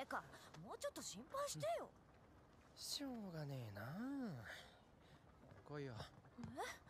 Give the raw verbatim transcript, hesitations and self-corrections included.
か、もうちょっと心配してよ。 しょうがねえな。来いよ。 え